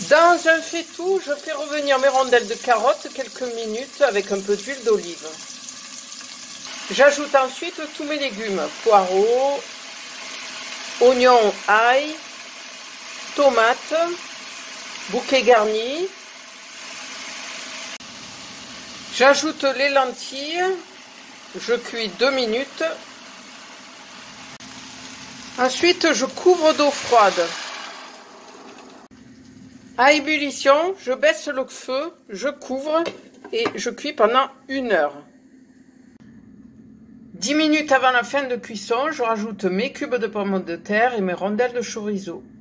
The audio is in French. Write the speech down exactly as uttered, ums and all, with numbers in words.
Dans un faitout, je fais revenir mes rondelles de carottes quelques minutes avec un peu d'huile d'olive. J'ajoute ensuite tous mes légumes, poireaux, oignons, ail, tomates, bouquet garni. J'ajoute les lentilles, je cuis deux minutes. Ensuite, je couvre d'eau froide. À ébullition, je baisse le feu, je couvre et je cuis pendant une heure. Dix minutes avant la fin de cuisson, je rajoute mes cubes de pommes de terre et mes rondelles de chorizo.